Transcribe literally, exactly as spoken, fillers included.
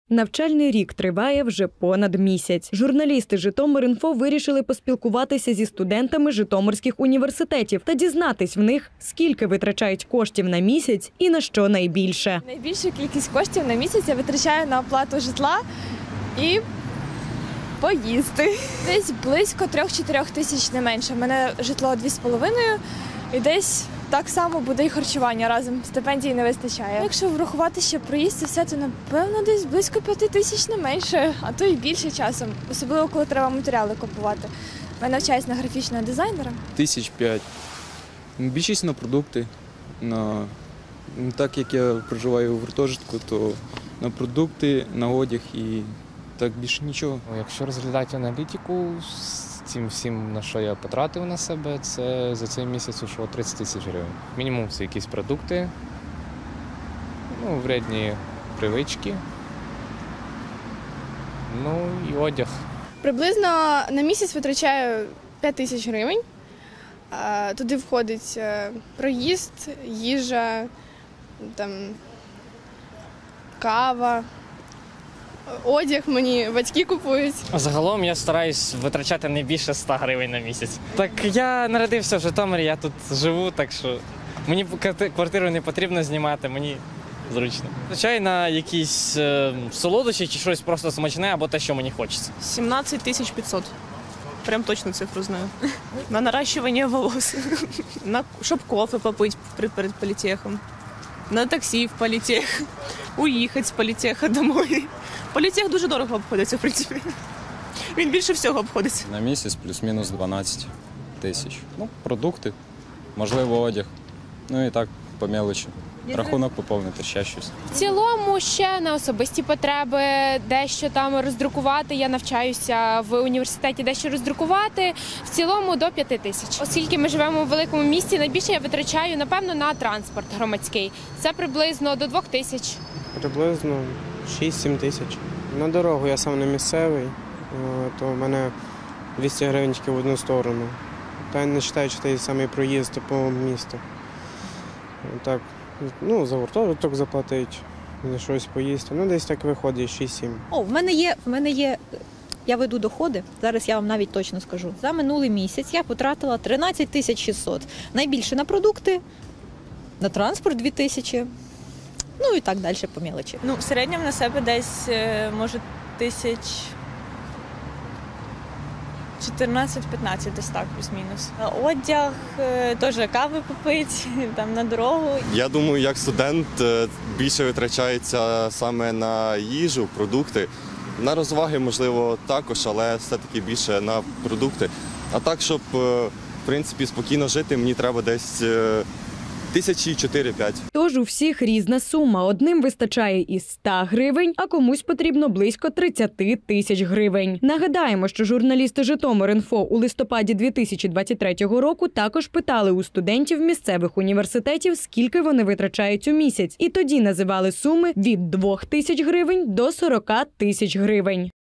Навчальний рік триває вже понад місяць. Журналісти «Житомир.Інфо» вирішили поспілкуватися зі студентами житомирських університетів та дізнатись в них, скільки витрачають коштів на місяць і на що найбільше. Найбільшу кількість коштів на місяць я витрачаю на оплату житла і поїсти. Десь близько трьох-чотирьох тисяч, не менше. У мене житло дві з половиною і десь так само буде і харчування разом. Стипендії не вистачає. Якщо врахувати ще проїзд і все, то напевно десь близько п'яти тисяч, не менше, а то і більше часом. Особливо, коли треба матеріали купувати. Я навчаюсь на графічного дизайнера. Тисяч п'ять. Більшість на продукти. На... Так як я проживаю у гуртожитку, то на продукти, на одяг і так більше нічого. Якщо розглядати аналітику з цим всім, на що я потратив на себе, це за цей місяць ушло тридцять тисяч гривень. Мінімум це якісь продукти, ну, вредні привички, ну і одяг. Приблизно на місяць витрачаю п'ять тисяч гривень. Туди входить проїзд, їжа, там, кава. Одяг мені батьки купують. Загалом я стараюсь витрачати не більше ста гривень на місяць. Так я народився в Житомирі, я тут живу, так що мені квартиру не потрібно знімати, мені зручно. Звичайно, на якісь е, солодощі чи щось просто смачне або те, що мені хочеться. сімнадцять тисяч п'ятсот. Прям точно цифру знаю. На наращивание волос, на, щоб кофе попити перед політехом, на таксі в політех, уїхати з політеха домой. Політех дуже дорого обходиться, в принципі. Він більше всього обходиться. На місяць плюс-мінус дванадцять тисяч. Ну, продукти, можливо, одяг. Ну і так, по мелочі. Рахунок поповнити, ще щось. В цілому ще на особисті потреби, дещо там роздрукувати. Я навчаюся в університеті, дещо роздрукувати. В цілому до п'яти тисяч. Оскільки ми живемо у великому місті, найбільше я витрачаю, напевно, на транспорт громадський. Це приблизно до двох тисяч. Приблизно шість-сім тисяч. На дорогу я сам не місцевий, то в мене двісті гривень в одну сторону. Та не вважаючи той самий проїзд по місту. Так, ну, за гуртожиток заплатить, за щось поїсти. Ну, десь так виходить шість-сім. О, в мене є, в мене є, я веду доходи, зараз я вам навіть точно скажу. За минулий місяць я потратила тринадцять тисяч шістсот. Найбільше на продукти, на транспорт дві тисячі. Ну і так далі по мелочі. Ну, в середньому на себе десь, може, тисяч чотирнадцять-п'ятнадцять, десь так, плюс-мінус. Одяг, теж кави попити, там, на дорогу. Я думаю, як студент більше витрачається саме на їжу, продукти. На розваги, можливо, також, але все-таки більше на продукти. А так, щоб, в принципі, спокійно жити, мені треба десь тисячі чотири-п'ять. Тож у всіх різна сума. Одним вистачає із ста гривень, а комусь потрібно близько тридцяти тисяч гривень. Нагадаємо, що журналісти «Житомир.Інфо» у листопаді дві тисячі двадцять третього року також питали у студентів місцевих університетів, скільки вони витрачають у місяць. І тоді називали суми від двох тисяч гривень до сорока тисяч гривень.